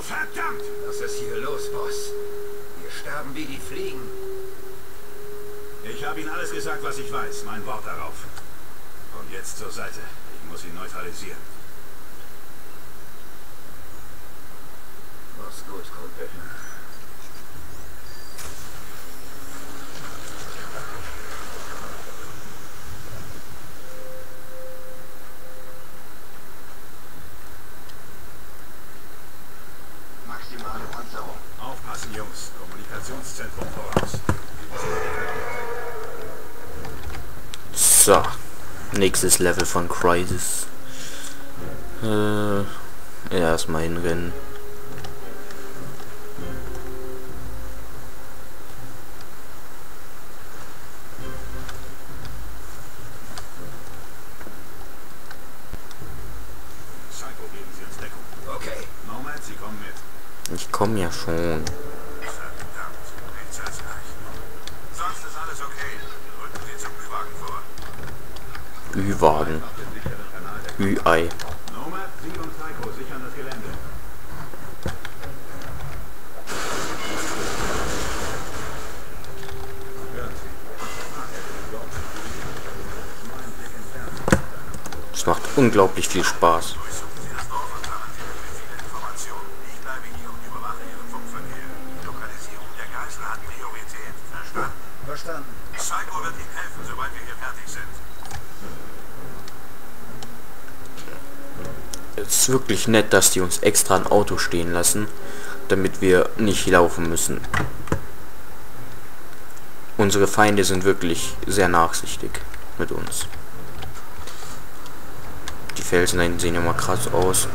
verdammt! Was ist hier los, Boss? Wir sterben wie die Fliegen. Ich habe Ihnen alles gesagt, was ich weiß. Mein Wort darauf. Und jetzt zur Seite. Ich muss ihn neutralisieren. Mach's gut, Kumpel. Maximale Panzerung. Aufpassen, Jungs. Kommunikationszentrum voraus. So. Nächstes Level von Crysis. Erstmal hinrennen. Psycho, geben Sie uns Deckung. Okay. Nomad, Sie kommen mit. Ich komme ja schon. Verdammt. Nichts als reicht. Sonst ist alles okay. Rücken Sie zum Ü-Wagen vor. Ü-Wagen. Auf den sicheren Kanal der Ü-Ei. Nomad, Sie und Psycho sichern das Gelände. Hören Sie. Es macht unglaublich viel Spaß. Durchsuchen Sie das Dorf und garantieren mir viele Informationen. Ich bleibe hier und überwache Ihren Funkverkehr. Die Lokalisierung der Geiseln hat Priorität. Verstanden? Verstanden. Psycho wird Ihnen helfen, sobald wir hier fertig sind. Es ist wirklich nett, dass die uns extra ein Auto stehen lassen, damit wir nicht laufen müssen. Unsere Feinde sind wirklich sehr nachsichtig mit uns. Die Felsen da hinten sehen ja mal krass aus.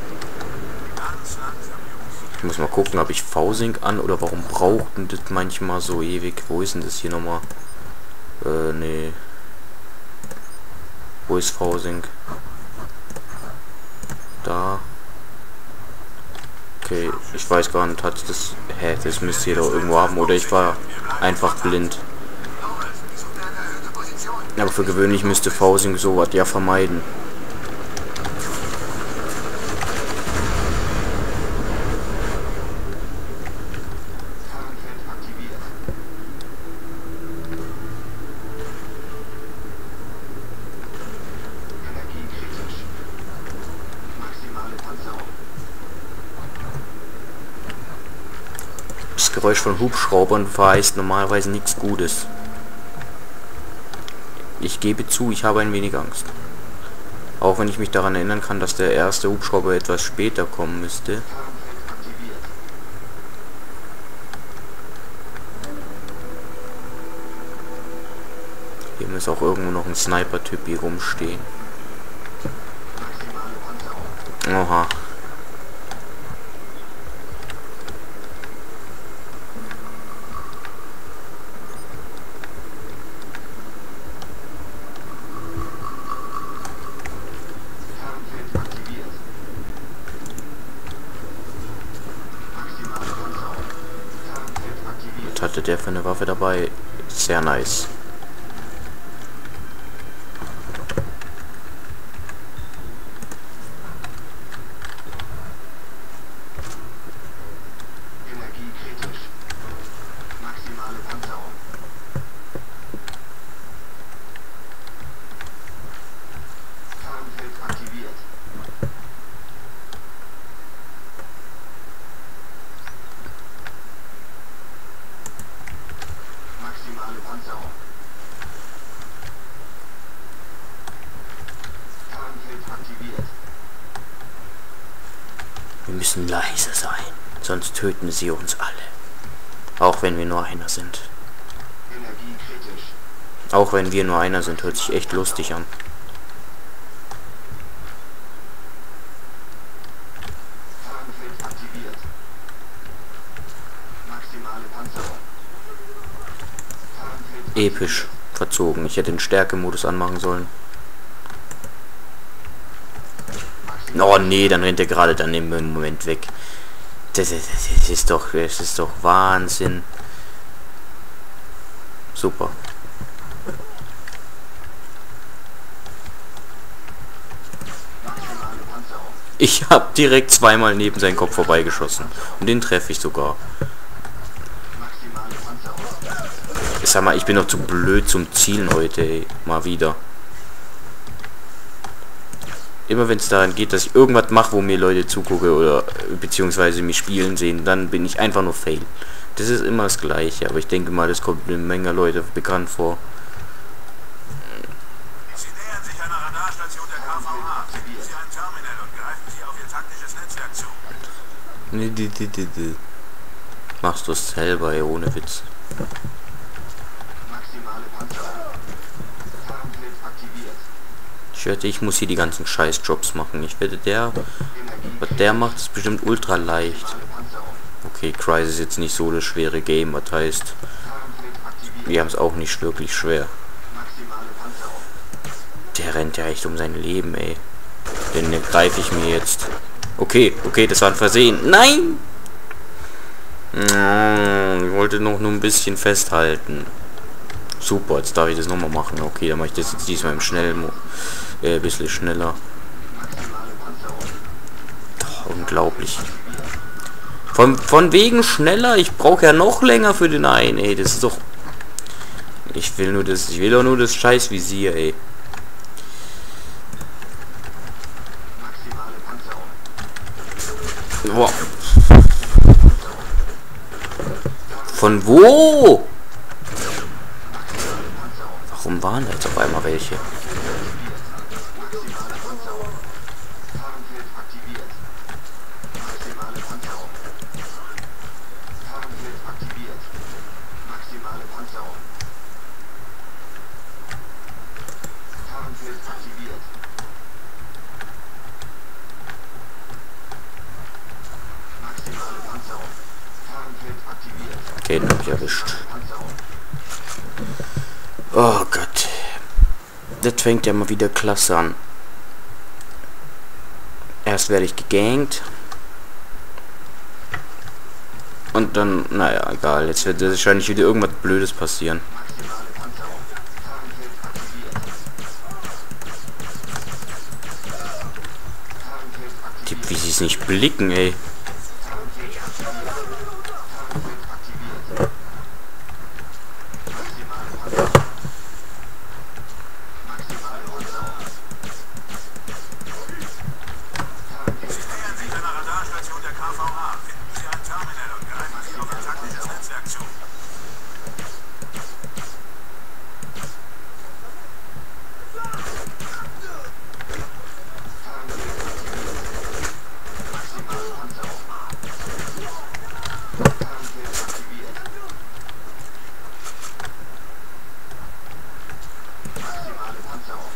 Ich muss mal gucken, habe ich V-Sync an oder warum braucht denn das manchmal so ewig? Wo ist denn das hier nochmal? Nee. Wo ist V-Sync? Da. Okay, ich weiß gar nicht, hat das... Hä, das müsst ihr doch irgendwo haben. Oder ich war einfach blind. Aber für gewöhnlich müsste V-Sync sowas ja vermeiden. Tarnfeld aktiviert. Energie kritisch. Maximale Panzerung. Das Geräusch von Hubschraubern verheißt normalerweise nichts Gutes. Ich gebe zu, ich habe ein wenig Angst. Auch wenn ich mich daran erinnern kann, dass der erste Hubschrauber etwas später kommen müsste. Tarnfeld aktiviert. Hier muss auch irgendwo noch ein Sniper-Typ hier rumstehen. Maximale Panzerung. Oha. Tarnfeld aktiviert. Maximale Panzerung. Tarnfeld aktiviert. Was hatte der für eine Waffe dabei? Sehr nice. Energie kritisch. Maximale Panzerung. Tarnfeld aktiviert. Maximale Panzerung. Tarnfeld aktiviert. Wir müssen leise sein, sonst töten sie uns alle. Auch wenn wir nur einer sind. Energie kritisch. Auch wenn wir nur einer sind, hört sich echt lustig an. Tarnfeld aktiviert. Maximale Panzerung. Tarnfeld Episch. Verzogen. Ich hätte den Stärkemodus anmachen sollen. Oh nee, dann rennt er gerade dann im Moment weg. Das ist doch Wahnsinn. Super. Maximale Panzerung. Ich habe direkt zweimal neben seinen Kopf vorbeigeschossen. Und den treffe ich sogar. Maximale Panzerung. Ich sag mal, ich bin doch zu blöd zum Zielen heute, ey. Mal wieder. Immer wenn es daran geht, dass ich irgendwas mache, wo mir Leute zugucke oder beziehungsweise mich spielen sehen, dann bin ich einfach nur fail. Das ist immer das Gleiche, aber ich denke mal, das kommt eine Menge Leute bekannt vor. Sie nähern sich einer Radarstation der KVA. Finden Sie ein Terminal und greifen Sie auf Ihr taktisches Netzwerk zu. Machst du es selber, ey, ohne Witz. Maximale Panzerung. Tarnfeld aktiviert. Ich wette, ich muss hier die ganzen Scheißjobs machen. Ich wette, was Energie. der macht, ist bestimmt ultra leicht. Maximale Panzerung. Okay, Crysis ist jetzt nicht so das schwere Game, was heißt, Tarnfeld aktiviert. wir haben es auch nicht wirklich schwer. Maximale Panzerung. Der rennt ja echt um sein Leben, ey. Den greife ich mir jetzt. Okay, das war ein Versehen. Nein! Ich wollte noch nur ein bisschen festhalten. Super, jetzt darf ich das nochmal machen. Okay, dann mache ich das jetzt diesmal im Schnellen. Ein bisschen schneller. Maximale Panzerung. Oh, unglaublich. Von wegen schneller. Ich brauche ja noch länger für den einen, ey. Das ist doch... Ich will doch nur das scheiß Visier, ey. Maximale Panzerung. Boah. Von wo? Warum waren da jetzt auf einmal welche? Maximale Panzerung. Tarnfeld aktiviert. Maximale Panzerung. Tarnfeld aktiviert. Maximale Panzerung. Tarnfeld aktiviert. Maximale Panzerung. Tarnfeld aktiviert. Okay, den hab ich erwischt. Panzerung. Oh Gott. Das fängt ja mal wieder klasse an. Erst werde ich gegankt. Und dann, naja, egal. Jetzt wird wahrscheinlich wieder irgendwas Blödes passieren. Maximale Panzerung. Tarnfeld aktiviert. Tarnfeld aktiviert. Wie sie es nicht blicken, ey. Tarnfeld aktiviert. Tarnfeld aktiviert. Maximale Panzerung. Maximale Panzerung. Tarnfeld Sie nähern sich einer Radarstation der KVA. Finden Sie ein Terminal und greifen Sie auf Ihr taktisches Netzwerk zu. Maximale Panzerung. Tarnfeld aktiviert. Maximale Panzerung.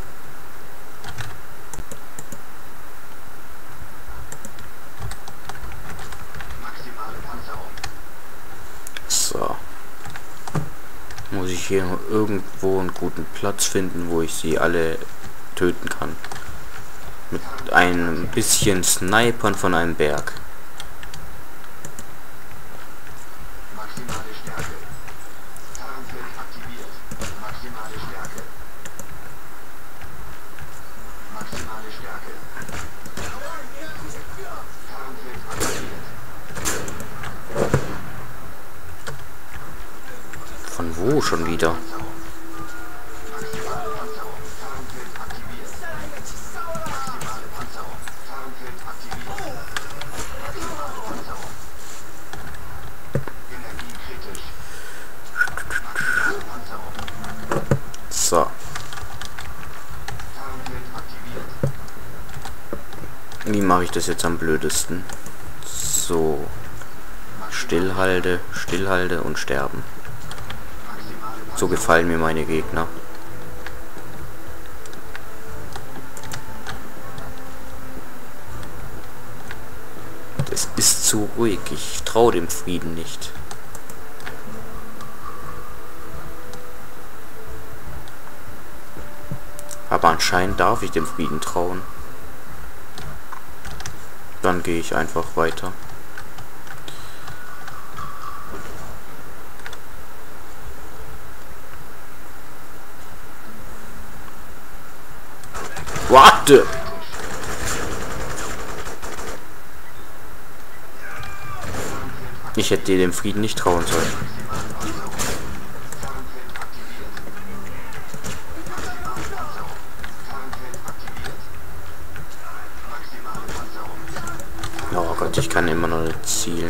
Maximale Panzerung. So. Muss ich hier noch irgendwo einen guten Platz finden, wo ich sie alle töten kann. Mit einem bisschen Snipern von einem Berg. Maximale Stärke. Tarnfeld aktiviert. Maximale Stärke. Maximale Stärke. Tarnfeld aktiviert. Von wo schon wieder? Panzerung. Maximale Panzerung. Tarnfeld aktiviert. Maximale Panzerung. Tarnfeld aktiviert. Maximale Panzerung. Energie kritisch. Maximale Panzerung. So. Tarnfeld aktiviert. Wie mache ich das jetzt am blödesten? So. Stillhalte und sterben. Maximale So gefallen mir meine Gegner. Es ist zu ruhig. Ich traue dem Frieden nicht. Aber anscheinend darf ich dem Frieden trauen. Dann gehe ich einfach weiter. Warte! Ich hätte dir dem Frieden nicht trauen sollen. Oh Gott, ich kann immer noch nicht zielen.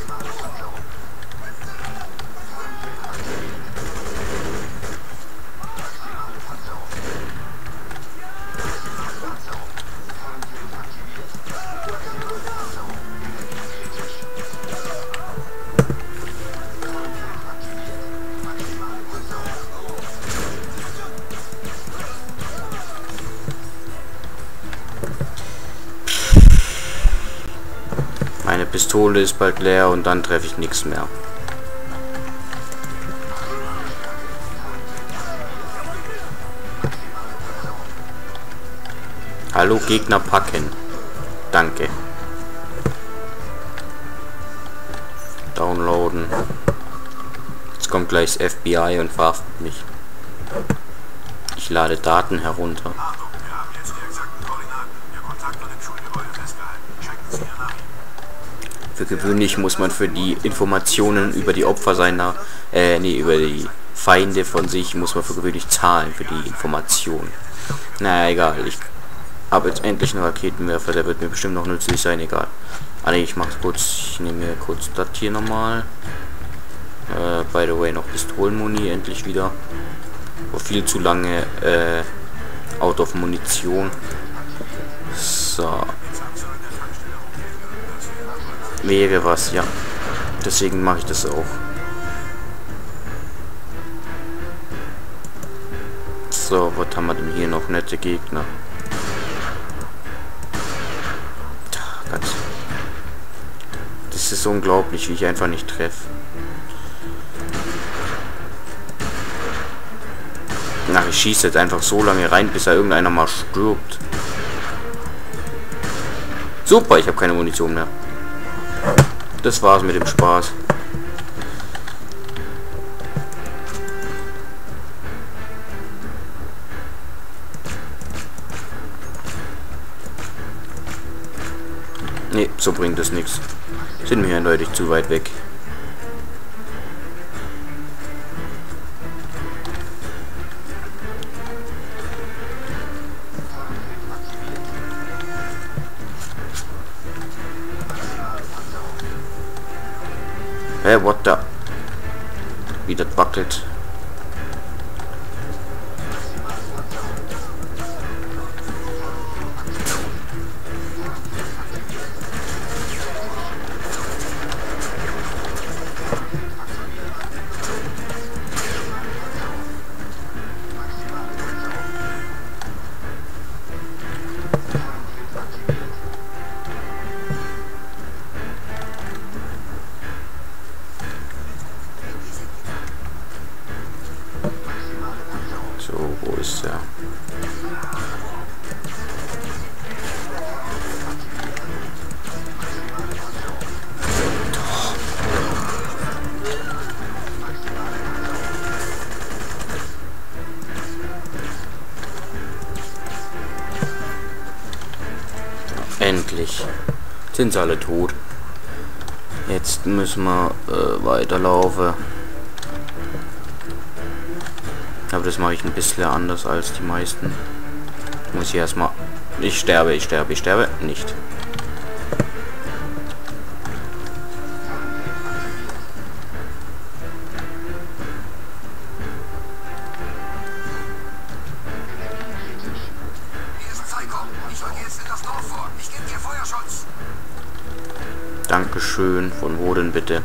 Meine Pistole ist bald leer und dann treffe ich nichts mehr. Hallo, Gegner packen. Danke. Downloaden. Jetzt kommt gleich das FBI und verhaftet mich. Ich lade Daten herunter. Achtung, wir haben jetzt die exakten Koordinaten. Ihr Kontakt wird im Schulgebäude festgehalten. Checken Sie Ihr Navi. Für gewöhnlich muss man für die Informationen über die Opfer seiner, über die Feinde von sich, muss man für gewöhnlich zahlen für die Informationen. Naja, egal, ich habe jetzt endlich einen Raketenwerfer, der wird mir bestimmt noch nützlich sein, egal. Also ich mach's kurz, ich nehme mir kurz das hier nochmal. By the way, noch Pistolenmuni endlich wieder. War viel zu lange out of Munition. So. Wäre was, ja. Deswegen mache ich das auch. So, was haben wir denn hier noch? Nette Gegner. Gott. Das ist unglaublich, wie ich einfach nicht treffe. Ach, ich schieße jetzt einfach so lange rein, bis da irgendeiner mal stirbt. Super, ich habe keine Munition mehr. Das war's mit dem Spaß. Nee, so bringt das nichts. Sind wir eindeutig zu weit weg. Hey, what the? Wie das wackelt. So, wo ist er? Endlich. Sind sie alle tot. Jetzt müssen wir weiterlaufen. Aber das mache ich ein bisschen anders als die meisten. Muss ich erstmal... Ich sterbe nicht. Hier ist Psycho. Ich rücke jetzt in das Dorf vor. Ich gebe dir Feuerschutz. Dankeschön. Von wo denn bitte?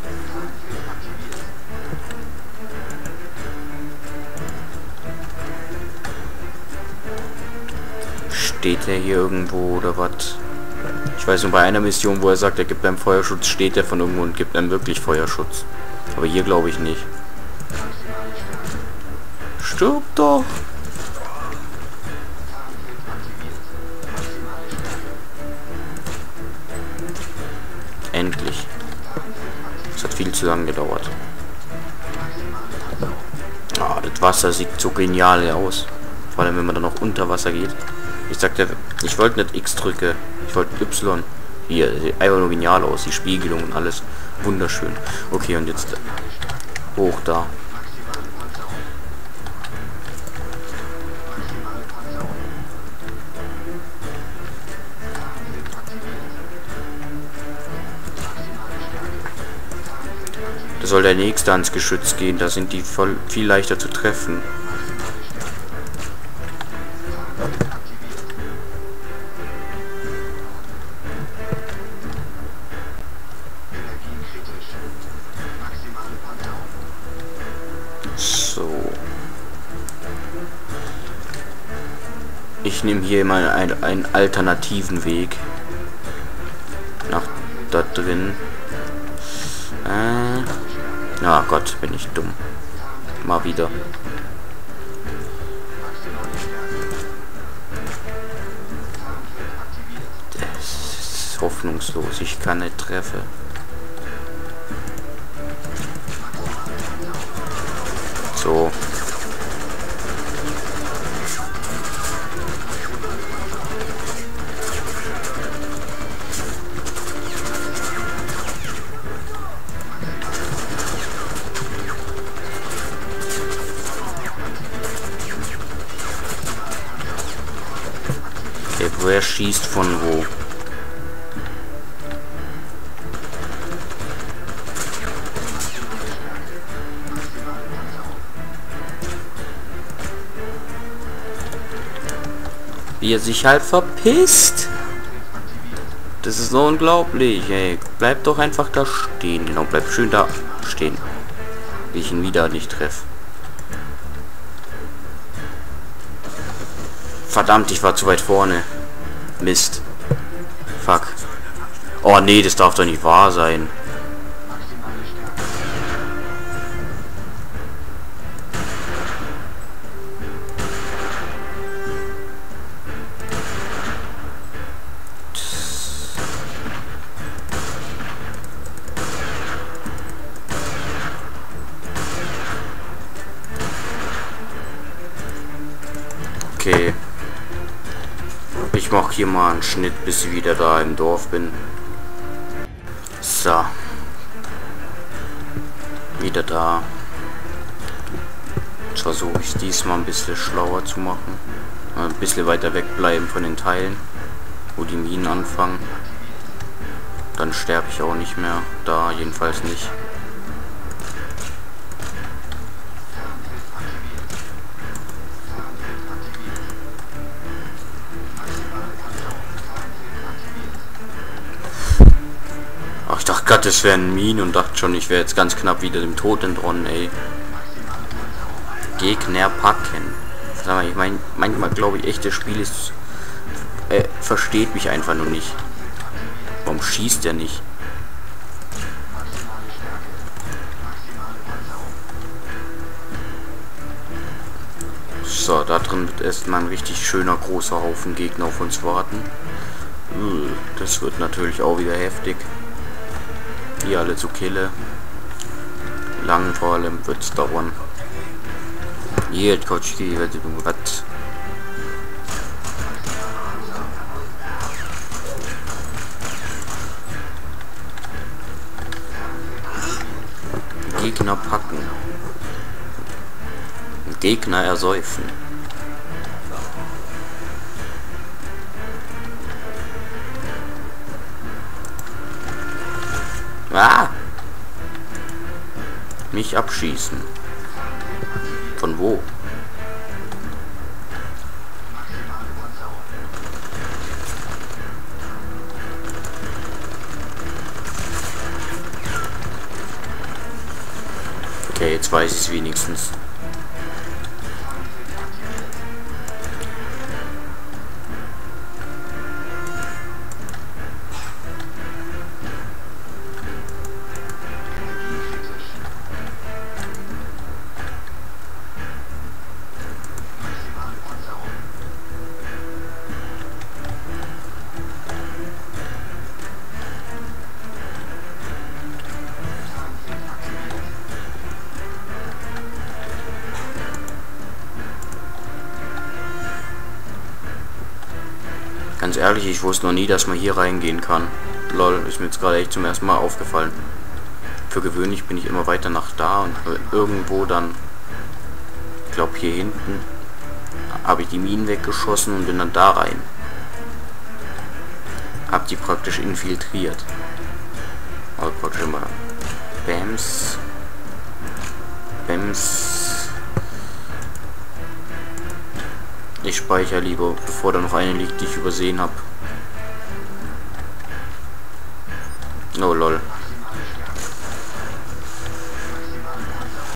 Steht er hier irgendwo oder was? Ich weiß nur bei einer Mission, wo er sagt, er gibt einem Feuerschutz, steht er von irgendwo und gibt einem wirklich Feuerschutz. Aber hier glaube ich nicht. Stirb doch! Endlich. Es hat viel zu lange gedauert. Ah, das Wasser sieht so genial aus. Vor allem, wenn man dann noch unter Wasser geht. Ich sagte, ich wollte nicht X drücke. Ich wollte Y. Hier, sieht einfach nur genial aus. Die Spiegelung und alles. Wunderschön. Okay, und jetzt hoch da. Da soll der nächste ans Geschütz gehen. Da sind die voll viel leichter zu treffen. So. Ich nehme hier mal einen alternativen Weg. Nach da drin. Na Gott, bin ich dumm. Mal wieder. Das ist hoffnungslos. Ich kann nicht treffen. So. Okay, wer schießt von wo? Wie er sich halt verpisst. Das ist so unglaublich, ey. Bleib doch einfach da stehen. Genau, bleib schön da stehen. Wie ich ihn wieder nicht treffe. Verdammt, ich war zu weit vorne. Mist. Fuck. Oh nee, das darf doch nicht wahr sein. Okay. Ich mache hier mal einen Schnitt, bis ich wieder da im Dorf bin. So. Wieder da. Jetzt versuche ich diesmal ein bisschen schlauer zu machen. Ein bisschen weiter wegbleiben von den Teilen, wo die Minen anfangen. Dann sterbe ich auch nicht mehr. Da jedenfalls nicht. Ach, ich dachte gerade, das wären Minen und dachte schon, ich wäre jetzt ganz knapp wieder dem Tod entronnen, ey. Gegner packen. Sag mal, ich meine, manchmal glaube ich echt, das Spiel ist versteht mich einfach nur nicht. Warum schießt er nicht? So, da drin wird erstmal ein richtig schöner großer Haufen Gegner auf uns warten. Das wird natürlich auch wieder heftig. Die alle zu killen. Lang vor allem wird es dauern. Hier, Kochki, wird was. Gegner packen. Gegner ersäufen. Ah! Mich abschießen. Von wo? Okay, jetzt weiß ich es wenigstens. Ganz ehrlich, ich wusste noch nie, dass man hier reingehen kann. Lol, ist mir jetzt gerade echt zum ersten Mal aufgefallen. Für gewöhnlich bin ich immer weiter nach da und irgendwo dann, ich glaube hier hinten, habe ich die Minen weggeschossen und bin dann da rein. Hab die praktisch infiltriert. Aber praktisch immer Bams. Bams. Ich speichere lieber, bevor da noch eine liegt, die ich übersehen habe. Oh lol.